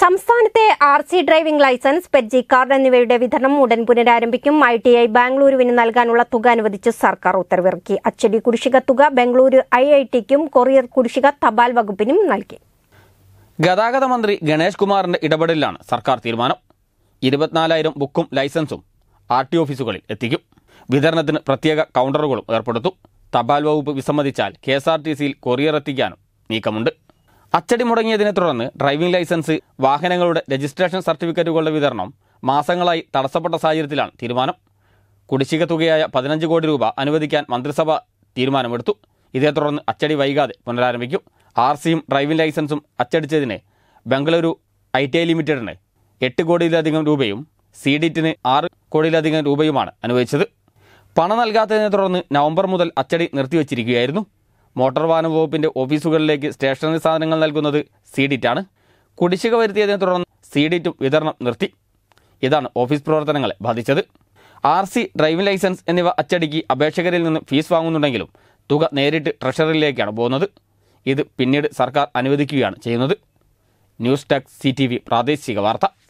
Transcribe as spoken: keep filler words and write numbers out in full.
സംസ്ഥാനത്തെ R C driving licence, pet G card എന്നിവയുടെ വിതരണം ഉടൻ പുനരാരംഭിക്കും. ഐ ടി ഐ ബാംഗ്ലൂരുവിന് നൽകാനുള്ള തുക അനുവദിച്ച് സർക്കാർ ഉത്തരവിറക്കി. അച്ചടി കുടിശ്ശിക തുക ബംഗളൂരു ഐ ഐ ടിക്കും കൊറിയർ കുടിശ്ശിക തപാൽ വകുപ്പിനും നൽകി. ഗതാഗത മന്ത്രി ഗണേഷ് കുമാറിന്റെ ഇടപെടലിലാണ് സർക്കാർ തീരുമാനം. ഇരുപത്തിനാലായിരം ബുക്കും ലൈസൻസും ആർ ടി ഓഫീസുകളിൽ എത്തിക്കും. വിതരണത്തിന് പ്രത്യേക കൗണ്ടറുകളും ഏർപ്പെടുത്തും. തപാൽ വകുപ്പ് വിസമ്മതിച്ചാൽ കെ എസ് ആർ ടി സിയിൽ കൊറിയർ എത്തിക്കാനും നീക്കമുണ്ട്. അച്ചടി മുടങ്ങിയതിനെ തുടർന്ന് ഡ്രൈവിംഗ് ലൈസൻസ്, വാഹനങ്ങളുടെ രജിസ്ട്രേഷൻ സർട്ടിഫിക്കറ്റുകളുടെ വിതരണം മാസങ്ങളായി തടസ്സപ്പെട്ട സാഹചര്യത്തിലാണ് തീരുമാനം. കുടിശ്ശിക തുകയായ പതിനഞ്ച് കോടി രൂപ അനുവദിക്കാൻ മന്ത്രിസഭ തീരുമാനമെടുത്തു. ഇതേ തുടർന്ന് അച്ചടി വൈകാതെ പുനരാരംഭിക്കും. ആർ സിയും ഡ്രൈവിംഗ് ലൈസൻസും അച്ചടിച്ചതിന് ബംഗളൂരു ഐ ടി ഐ ലിമിറ്റഡിന് എട്ട് കോടിയിലധികം രൂപയും സി ഡിറ്റിന് ആറ് കോടിയിലധികം രൂപയുമാണ് അനുവദിച്ചത്. പണം നൽകാത്തതിനെ തുടർന്ന് നവംബർ മുതൽ അച്ചടി നിർത്തിവച്ചിരിക്കുകയായിരുന്നു. മോട്ടോർ വാഹന വകുപ്പിന്റെ ഓഫീസുകളിലേക്ക് സ്റ്റേഷനറി സാധനങ്ങൾ നൽകുന്നത് സി ഡിറ്റാണ്. കുടിശ്ശിക വരുത്തിയതിനെ തുടർന്ന് സി ഡിറ്റും വിതരണം നിർത്തി. ഇതാണ് ഓഫീസ് പ്രവർത്തനങ്ങളെ ബാധിച്ചത്. ആർ സി, ഡ്രൈവിംഗ് ലൈസൻസ് എന്നിവ അച്ചടിക്ക് അപേക്ഷകരിൽ നിന്ന് ഫീസ് വാങ്ങുന്നുണ്ടെങ്കിലും തുക നേരിട്ട് ട്രഷറിയിലേക്കാണ് പോകുന്നത്. ഇത് പിന്നീട് സർക്കാർ അനുവദിക്കുകയാണ് ചെയ്യുന്നത്. News desk C T V പ്രാദേശിക വാർത്ത.